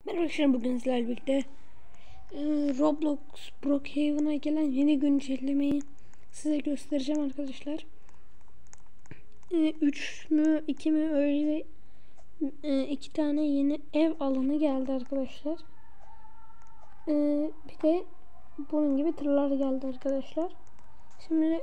Merhaba arkadaşlar, bugün sizlerle birlikte Roblox Brookhaven'a gelen yeni güncellemeyi size göstereceğim arkadaşlar. 3 mü 2 mi öyle 2 tane yeni ev alanı geldi arkadaşlar. Bir de bunun gibi tırlar geldi arkadaşlar. Şimdi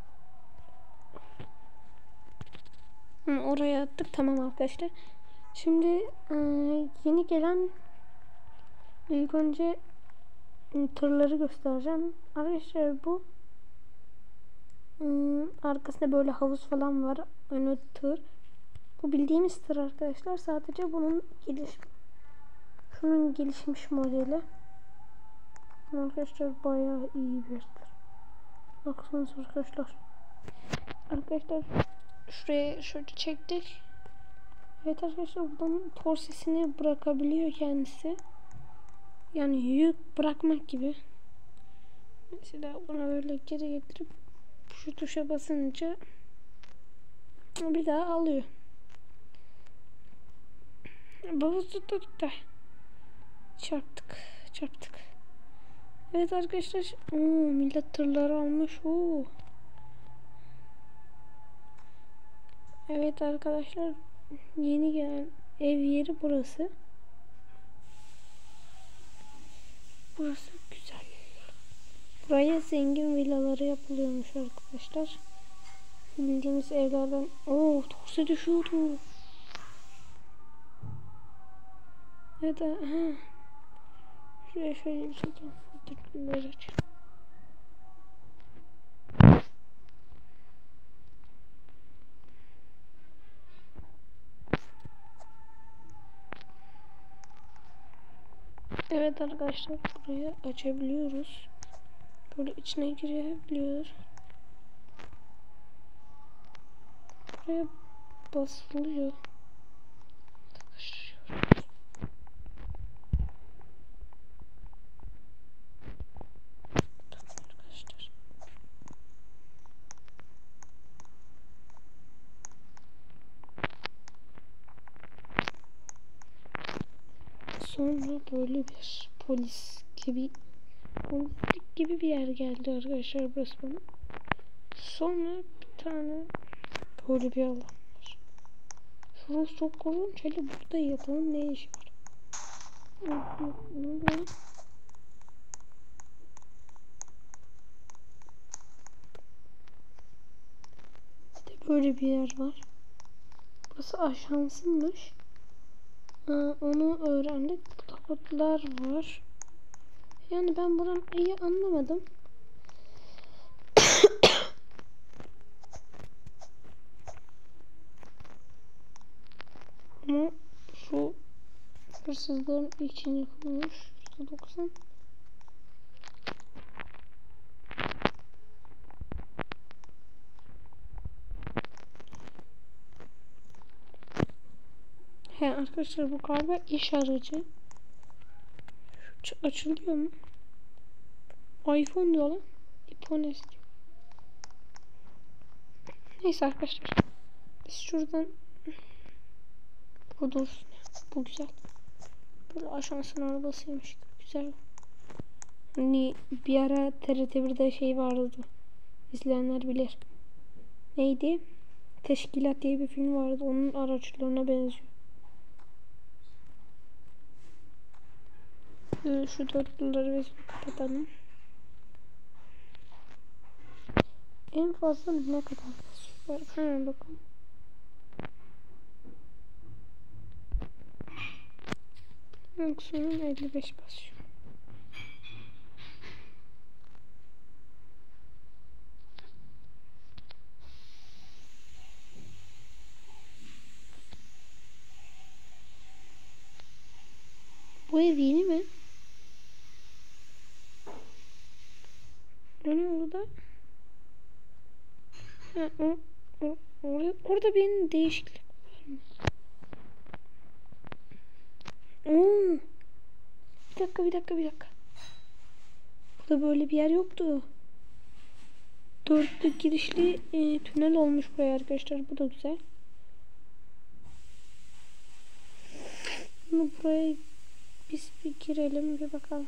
oraya attık, tamam arkadaşlar. Şimdi yeni gelen ilk önce tırları göstereceğim. Arkadaşlar bu arkasında böyle havuz falan var. Önü tır. Bu bildiğimiz tır arkadaşlar. Sadece bunun şunun gelişmiş modeli. Arkadaşlar bayağı iyi bir tır. Baksanıza arkadaşlar. Arkadaşlar şuraya şöyle çektik. Evet arkadaşlar, buradan torsesini bırakabiliyor kendisi. Yani yük bırakmak gibi. Mesela bunu böyle geri getirip şu tuşa basınca bir daha alıyor. Babası tuttuk da çarptık. Evet arkadaşlar, millet tırları almış. Evet arkadaşlar, yeni gelen ev yeri burası. Burası güzel. Buraya zengin villaları yapılıyormuş arkadaşlar. Bildiğimiz evlerden. Torse düşüyordu. Evet, şuraya şöyle bir şey yapalım. Evet arkadaşlar, buraya açabiliyoruz. Böyle içine girebiliyoruz. Buraya basılıyor. Arkadaşlar. Sonra böyle bir polislik gibi bir yer geldi arkadaşlar, burası bana. Sonra bir tane böyle bir alan var. Şurası çok korkunç. Hele burada yatalım, ne işi var? İşte böyle bir yer var. Burası aşansınmış. Onu öğrendik. Burada kapılar var. Yani ben buradan iyi anlamadım. Ama şu hırsızların için yapılmış. %90. Arkadaşlar, bu galiba iş aracı. Şu açılıyor mu? iPhone diyor lan. iPhone istiyor. Neyse arkadaşlar. Biz şuradan bu dursun. Bu güzel. Böyle aşansın arabasıymış. Güzel. Hani bir ara TRT1'de şey vardı. İzleyenler bilir. Neydi? Teşkilat diye bir film vardı. Onun araçlarına benziyor. Şu dörtlüleri biz kapatalım. En fazla ne kadar var? Hemen bakalım. Maksimum 55 basıyor. Bu ev yeni mi? Ne orada? Orada bir değişiklik var mı? Bir dakika. Burada böyle bir yer yoktu. Dörtlü girişli tünel olmuş buraya arkadaşlar. Bu da güzel. Bunu buraya biz girelim bir bakalım.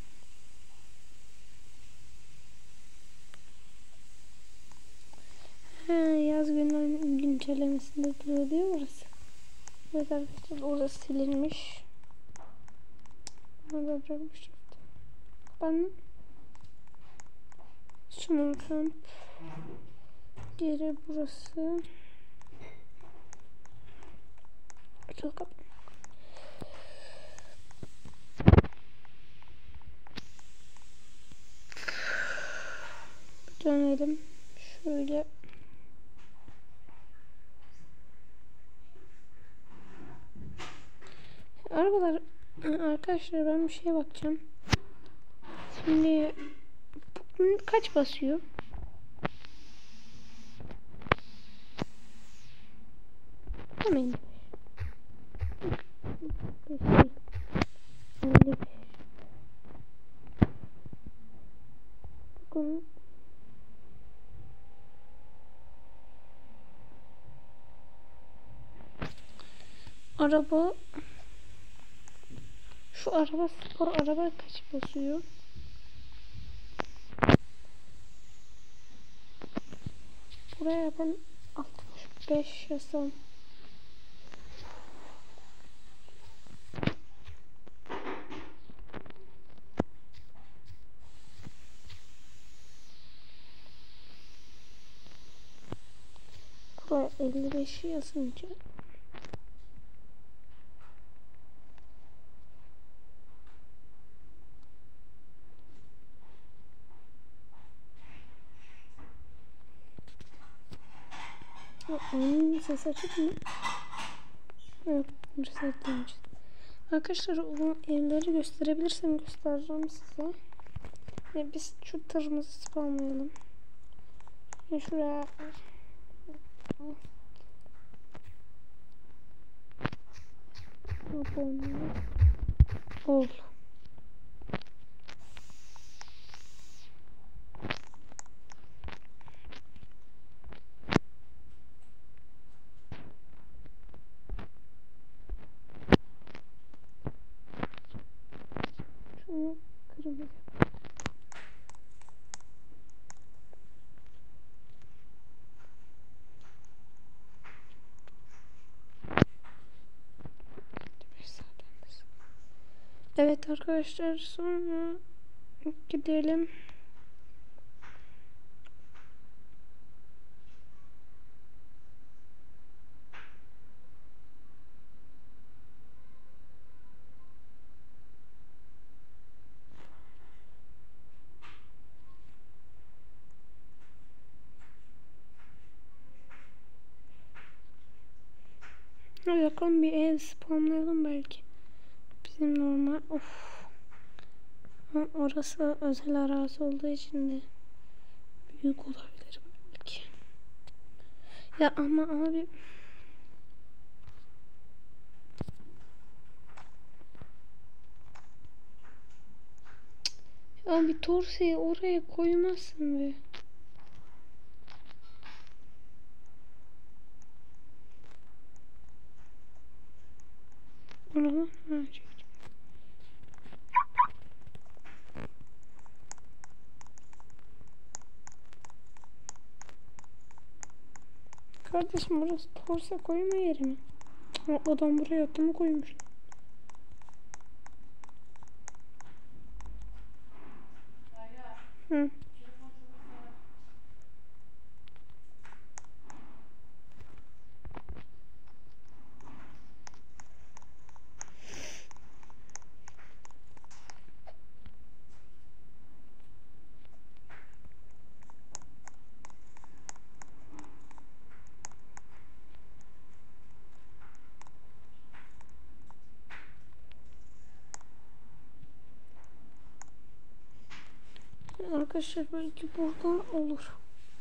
Yaz güncellemesinde duruyor diyor burası. Evet arkadaşlar orası silinmiş. Burada bırakmıştım. Ben Summer Camp geri burası. Açıl kapı. Dönelim. Şöyle. Arabalar arkadaşlar ben bir şeye bakacağım. Şimdi kaç basıyor? Hemen. 55. Bakın. Araba şu araba spor araba kaç basıyor? Buraya ben 65 yazsam. Buraya 55 yazınca. Onun ses açık mı? Yok, ses değilmiş. Arkadaşlar o evleri gösterebilirsem göstereceğim size. Biz şu tırımızı spamlayalım. Şuraya ol. Şunu kırmızı. Evet arkadaşlar sonra gidelim. Yakın bir ev spamlayalım belki. Bizim normal orası özel arazi olduğu için de büyük olabilir belki. Ya ama abi abi Torse'yi oraya koymazsın be. Ona kardeşim burası Torse koyma yeri mi? Adam buraya atımı koymuş. Hı. Arkadaşlar belki buradan olur.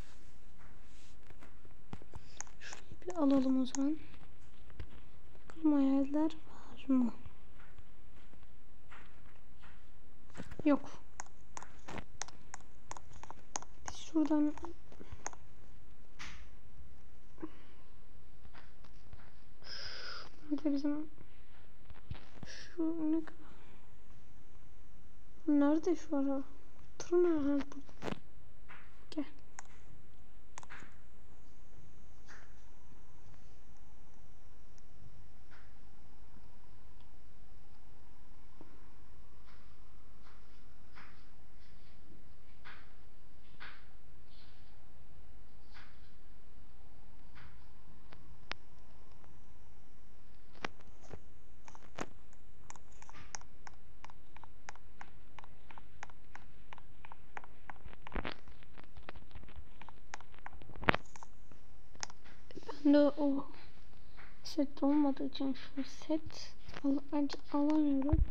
Şurayı bir alalım o zaman. Bakalım hayaller var mı? Yok. Biz şuradan nerede bizim şu ne kadar nerede şu ara? Tırnağı. Gel. Ben de o set olmadığı için şu set alamıyorum.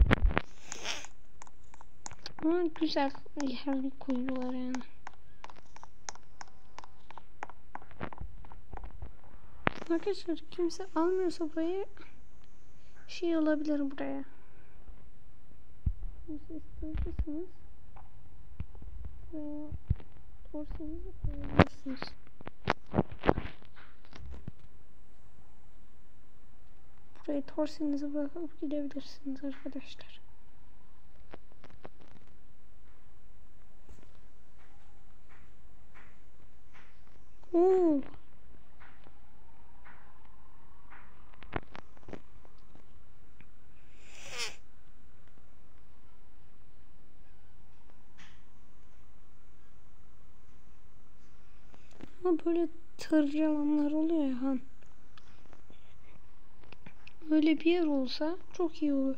Ama güzel yer koyuyorlar yani. Arkadaşlar kimse almıyorsa burayı şey olabilir buraya. Kimse istiyorsanız buraya torsenizi koyabilirsiniz. Buraya torsenizi bırakıp gidebilirsiniz arkadaşlar. Oo. Ama böyle tırcı alanlar oluyor ya han. Öyle bir yer olsa çok iyi olur.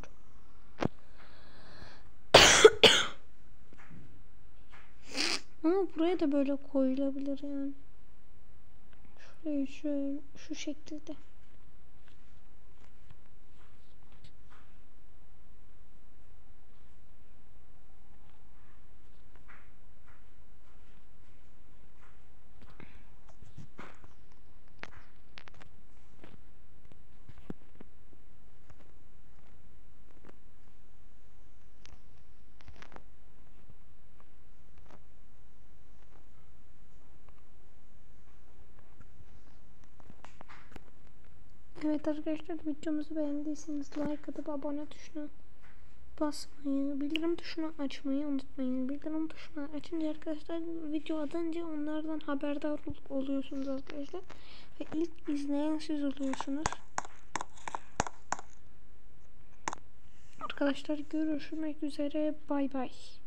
Ama buraya da böyle koyulabilir yani. Şuraya şöyle şu şekilde. Evet arkadaşlar, videomuzu beğendiyseniz like atıp abone tuşuna basmayı, bildirim tuşunu açmayı unutmayın. Bildirim tuşunu açınca arkadaşlar, video atınca onlardan haberdar oluyorsunuz arkadaşlar. Ve ilk izleyen siz oluyorsunuz. Arkadaşlar görüşmek üzere. Bay bay.